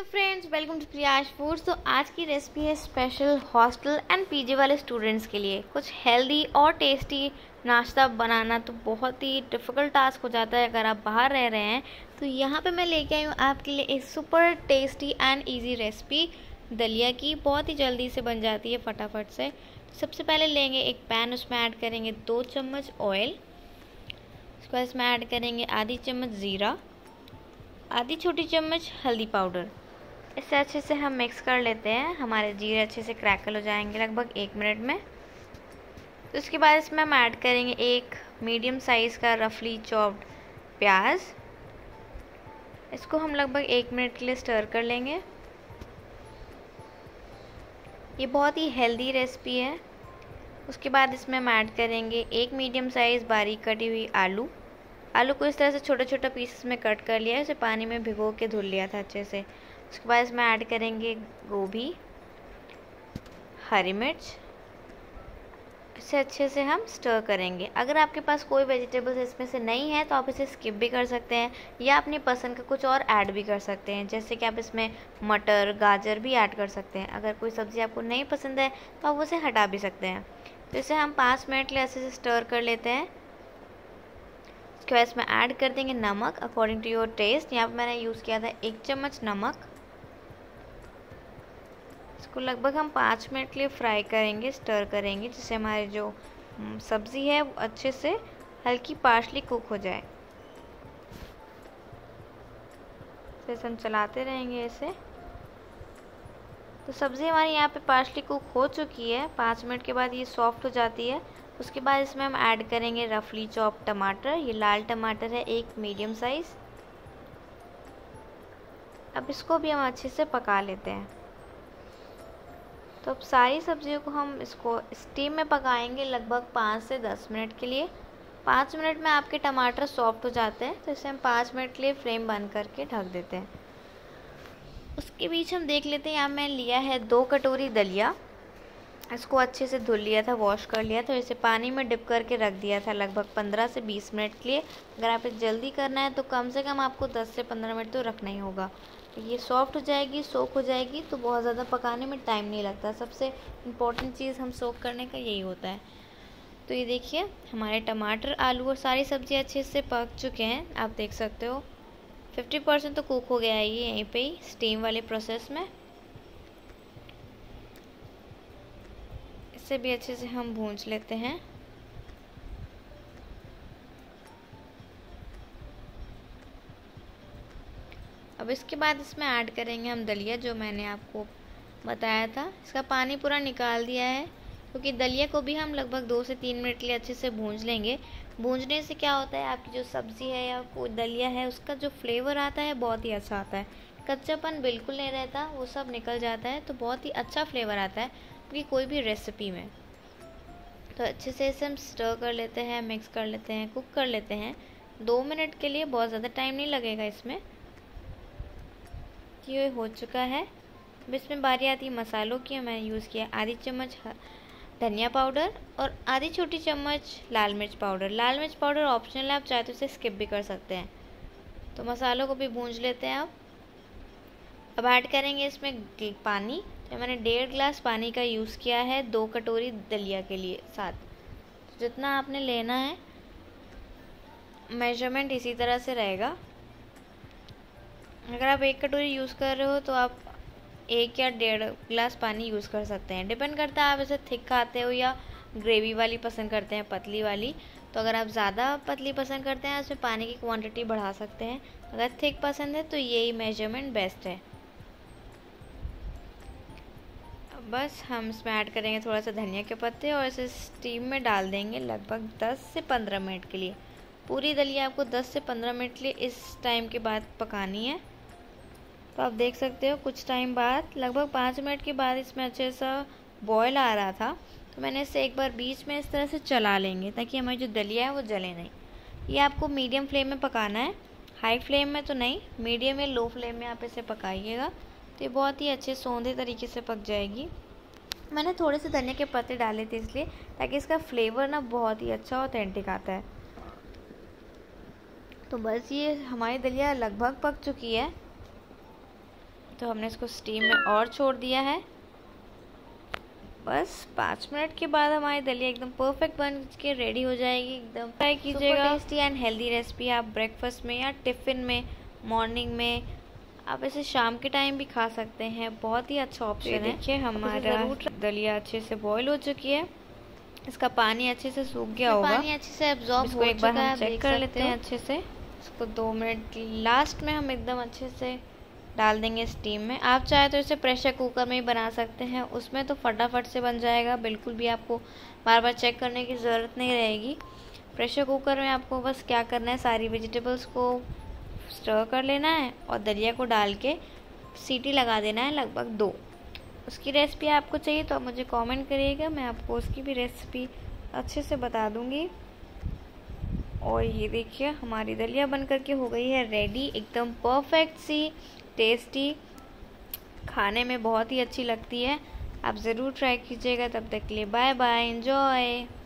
Hello friends, welcome to Priyash foods. तो आज की रेसिपी है स्पेशल हॉस्टल एंड पीजी वाले स्टूडेंट्स के लिए। कुछ हेल्दी और टेस्टी नाश्ता बनाना तो बहुत ही डिफ़िकल्ट टास्क हो जाता है अगर आप बाहर रह रहे हैं। तो यहाँ पे मैं लेके आई हूँ आपके लिए एक super tasty and easy recipe दलिया की। बहुत ही जल्दी से बन जाती है फटाफट से। तो सबसे पहले लेंगे एक पैन, उसमें ऐड करेंगे 2 चम्मच ऑयल। उसके बाद इसमें ऐड करेंगे आधी चम्मच ज़ीरा, आधी छोटी चम्मच हल्दी पाउडर। इसे अच्छे से हम मिक्स कर लेते हैं। हमारे जीरे अच्छे से क्रैकल हो जाएंगे लगभग 1 मिनट में। तो उसके बाद इसमें हम ऐड करेंगे एक मीडियम साइज़ का रफली चॉप्ड प्याज। इसको हम लगभग 1 मिनट के लिए स्टर कर लेंगे। ये बहुत ही हेल्दी रेसिपी है। उसके बाद इसमें हम ऐड करेंगे एक मीडियम साइज़ बारीक कटी हुई आलू। आलू को इस तरह से छोटा छोटा पीसेस में कट कर लिया है। इसे पानी में भिगो के धुल लिया था अच्छे से। उसके बाद इसमें ऐड करेंगे गोभी, हरी मिर्च। इसे अच्छे से हम स्टर करेंगे। अगर आपके पास कोई वेजिटेबल्स इसमें से नहीं है तो आप इसे स्किप भी कर सकते हैं या अपनी पसंद का कुछ और ऐड भी कर सकते हैं। जैसे कि आप इसमें मटर, गाजर भी ऐड कर सकते हैं। अगर कोई सब्ज़ी आपको नहीं पसंद है तो आप उसे हटा भी सकते हैं। तो इसे हम 5 मिनट के लिए अच्छे से स्टर कर लेते हैं। उसके बाद इसमें ऐड कर देंगे नमक अकॉर्डिंग टू योर टेस्ट। यहाँ पर मैंने यूज़ किया था 1 चम्मच नमक। इसको लगभग हम 5 मिनट के लिए फ्राई करेंगे, स्टर करेंगे, जिससे हमारी जो सब्ज़ी है वो अच्छे से हल्की पार्शली कुक हो जाए। फिर हम चलाते रहेंगे इसे। तो सब्ज़ी हमारी यहाँ पे पार्शली कुक हो चुकी है। 5 मिनट के बाद ये सॉफ्ट हो जाती है। उसके बाद इसमें हम ऐड करेंगे रफली चॉप टमाटर। ये लाल टमाटर है, एक मीडियम साइज़। अब इसको भी हम अच्छे से पका लेते हैं। तो अब सारी सब्जियों को हम इसको स्टीम में पकाएंगे लगभग 5 से 10 मिनट के लिए। 5 मिनट में आपके टमाटर सॉफ्ट हो जाते हैं। तो इसे हम 5 मिनट के लिए फ्लेम बंद करके ढक देते हैं। उसके बीच हम देख लेते हैं, यहाँ मैं लिया है 2 कटोरी दलिया। इसको अच्छे से धुल लिया था, वॉश कर लिया था। इसे पानी में डिप करके रख दिया था लगभग 15 से 20 मिनट के लिए। अगर आप इसे जल्दी करना है तो कम से कम आपको 10 से 15 मिनट तो रखना ही होगा। ये सॉफ्ट हो जाएगी, सोक हो जाएगी, तो बहुत ज़्यादा पकाने में टाइम नहीं लगता। सबसे इम्पॉर्टेंट चीज़ हम सोक करने का यही होता है। तो ये देखिए हमारे टमाटर, आलू और सारी सब्ज़ी अच्छे से पक चुके हैं। आप देख सकते हो 50% तो कुक हो गया है ये यहीं पे ही स्टीम वाले प्रोसेस में। इसे भी अच्छे से हम भूंज लेते हैं। अब इसके बाद इसमें ऐड करेंगे हम दलिया, जो मैंने आपको बताया था। इसका पानी पूरा निकाल दिया है, क्योंकि दलिया को भी हम लगभग 2 से 3 मिनट के लिए अच्छे से भूंज लेंगे। भूंजने से क्या होता है, आपकी जो सब्ज़ी है या कोई दलिया है उसका जो फ्लेवर आता है बहुत ही अच्छा आता है। कच्चापन बिल्कुल नहीं रहता, वो सब निकल जाता है। तो बहुत ही अच्छा फ्लेवर आता है क्योंकि कोई भी रेसिपी में। तो अच्छे से इसे हम स्टर कर लेते हैं, मिक्स कर लेते हैं, कुक कर लेते हैं 2 मिनट के लिए। बहुत ज़्यादा टाइम नहीं लगेगा इसमें। ये हो चुका है। अब इसमें बारी आती है मसालों की। मैंने यूज़ किया आधी चम्मच धनिया पाउडर और आधी छोटी चम्मच लाल मिर्च पाउडर। लाल मिर्च पाउडर ऑप्शनल है, आप चाहे तो इसे स्किप भी कर सकते हैं। तो मसालों को भी भूंज लेते हैं। अब ऐड करेंगे इसमें पानी। तो मैंने 1.5 गिलास पानी का यूज़ किया है 2 कटोरी दलिया के लिए साथ। तो जितना आपने लेना है मेजरमेंट इसी तरह से रहेगा। अगर आप 1 कटोरी यूज़ कर रहे हो तो आप 1 या 1.5 गिलास पानी यूज़ कर सकते हैं। डिपेंड करता है आप इसे थिक खाते हो या ग्रेवी वाली पसंद करते हैं, पतली वाली। तो अगर आप ज़्यादा पतली पसंद करते हैं उसमें पानी की क्वांटिटी बढ़ा सकते हैं। अगर थिक पसंद है तो यही मेजरमेंट बेस्ट है। बस हम इसमें ऐड करेंगे थोड़ा सा धनिया के पत्ते और इसे स्टीम में डाल देंगे लगभग 10 से 15 मिनट के लिए। पूरी दलिया आपको 10 से 15 मिनट के लिए इस टाइम के बाद पकानी है। तो आप देख सकते हो कुछ टाइम बाद, लगभग 5 मिनट के बाद इसमें अच्छे सा बॉयल आ रहा था। तो मैंने इसे एक बार बीच में इस तरह से चला लेंगे ताकि हमारी जो दलिया है वो जले नहीं। ये आपको मीडियम फ्लेम में पकाना है, हाई फ्लेम में तो नहीं, मीडियम या लो फ्लेम में आप इसे पकाइएगा। तो ये बहुत ही अच्छे सौंधे तरीके से पक जाएगी। मैंने थोड़े से धनिया के पत्ते डाले थे इसलिए, ताकि इसका फ्लेवर ना बहुत ही अच्छा ऑथेंटिक आता है। तो बस ये हमारी दलिया लगभग पक चुकी है। तो हमने इसको स्टीम में और छोड़ दिया है। बस 5 मिनट के बाद हमारी दलिया एकदम परफेक्ट बन के रेडी हो जाएगी। एकदम ट्राई कीजिएगा। Tasty and healthy recipe. आप ब्रेकफास्ट में या टिफ़िन में, मॉर्निंग में, आप इसे शाम के टाइम भी खा सकते हैं। बहुत ही अच्छा ऑप्शन है। देखिए हमारा दलिया अच्छे से बॉईल हो चुकी है, इसका पानी अच्छे से सूख गया होगा, पानी अच्छे से एब्जॉर्ब हो चुका है। चेक कर लेते हैं अच्छे से इसको। 2 मिनट लास्ट में हम एकदम अच्छे से डाल देंगे स्टीम में। आप चाहे तो इसे प्रेशर कुकर में ही बना सकते हैं, उसमें तो फटाफट से बन जाएगा, बिल्कुल भी आपको बार बार चेक करने की ज़रूरत नहीं रहेगी। प्रेशर कुकर में आपको बस क्या करना है, सारी वेजिटेबल्स को स्टर कर लेना है और दलिया को डाल के सीटी लगा देना है, लगभग 2। उसकी रेसिपी आपको चाहिए तो आप मुझे कमेंट करिएगा, मैं आपको उसकी भी रेसिपी अच्छे से बता दूंगी। और ये देखिए हमारी दलिया बन करके हो गई है रेडी, एकदम परफेक्ट सी, टेस्टी, खाने में बहुत ही अच्छी लगती है। आप ज़रूर ट्राई कीजिएगा। तब तक के लिए बाय बाय, एंजॉय।